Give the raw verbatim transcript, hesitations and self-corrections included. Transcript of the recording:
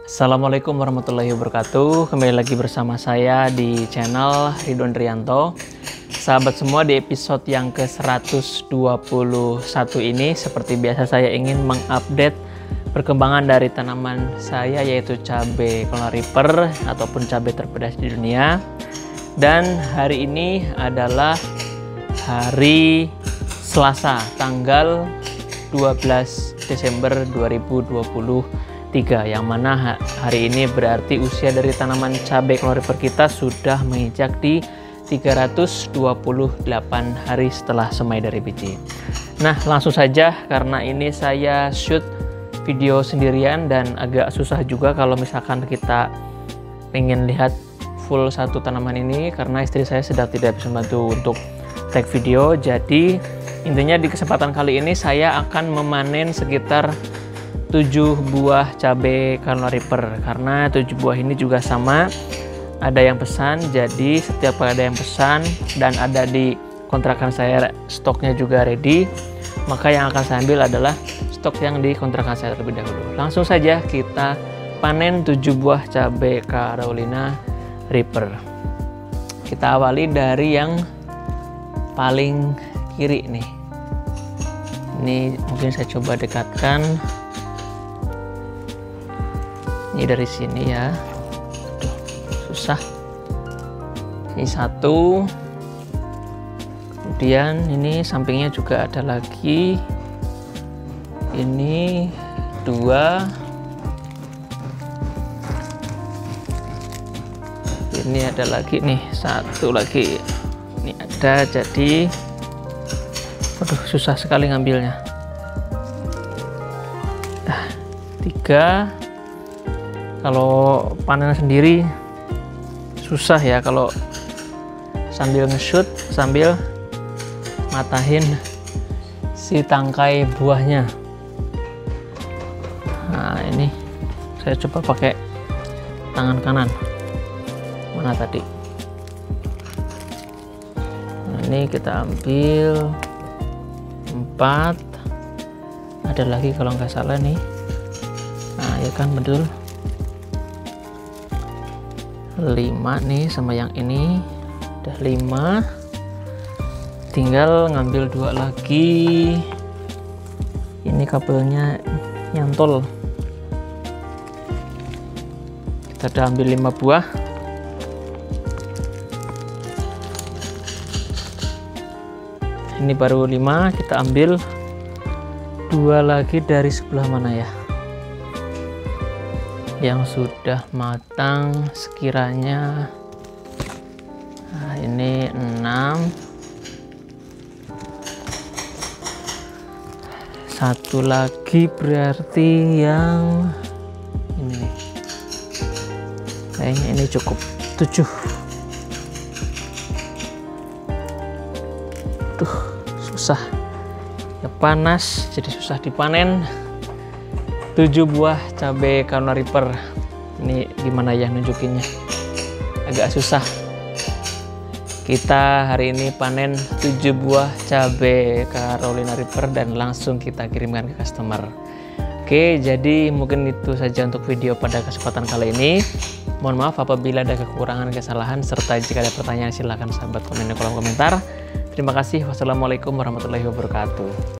Assalamualaikum warahmatullahi wabarakatuh. Kembali lagi bersama saya di channel Ridwan Rianto. Sahabat semua, di episode yang ke seratus dua puluh satu ini seperti biasa saya ingin mengupdate perkembangan dari tanaman saya, yaitu cabai Carolina Reaper ataupun cabai terpedas di dunia. Dan hari ini adalah hari Selasa, tanggal dua belas Desember dua ribu dua puluh tiga, yang mana hari ini berarti usia dari tanaman cabai Carolina Reaper kita sudah menginjak di tiga ratus dua puluh delapan hari setelah semai dari biji. Nah, langsung saja, karena ini saya shoot video sendirian dan agak susah juga kalau misalkan kita pengen lihat full satu tanaman ini, karena istri saya sedang tidak bisa membantu untuk take video. Jadi intinya di kesempatan kali ini saya akan memanen sekitar tujuh buah cabai Carolina Reaper, karena tujuh buah ini juga sama, ada yang pesan. Jadi setiap kali ada yang pesan dan ada di kontrakan saya stoknya juga ready, maka yang akan saya ambil adalah stok yang di kontrakan saya terlebih dahulu. Langsung saja kita panen tujuh buah cabai Carolina Reaper. Kita awali dari yang paling kiri nih. Ini mungkin saya coba dekatkan. Ini dari sini ya. Aduh, susah. Ini satu. Kemudian ini sampingnya juga ada lagi. Ini dua. Ini ada lagi nih, satu lagi. Ini ada, jadi aduh, susah sekali ngambilnya. Nah, tiga. Kalau panen sendiri susah ya, kalau sambil nge-shoot sambil matahin si tangkai buahnya. Nah, ini saya coba pakai tangan kanan. Mana tadi? Nah, ini kita ambil empat. Ada lagi kalau nggak salah nih. Nah, ya kan, betul. lima nih sama yang ini. Udah lima. Tinggal ngambil dua lagi. Ini kabelnya nyantol. Kita udah ambil lima buah. Ini baru lima, kita ambil dua lagi dari sebelah mana ya, yang sudah matang sekiranya. Nah, ini enam. Satu lagi berarti yang ini nih. Kayaknya ini cukup tujuh. Duh, susah ya, panas jadi susah dipanen. Tujuh buah cabai Carolina Reaper. Ini gimana ya nunjukinnya, agak susah. Kita hari ini panen tujuh buah cabai Carolina Reaper dan langsung kita kirimkan ke customer. Oke, jadi mungkin itu saja untuk video pada kesempatan kali ini. Mohon maaf apabila ada kekurangan, kesalahan, serta jika ada pertanyaan silahkan sahabat komen di kolom komentar. Terima kasih. Wassalamualaikum warahmatullahi wabarakatuh.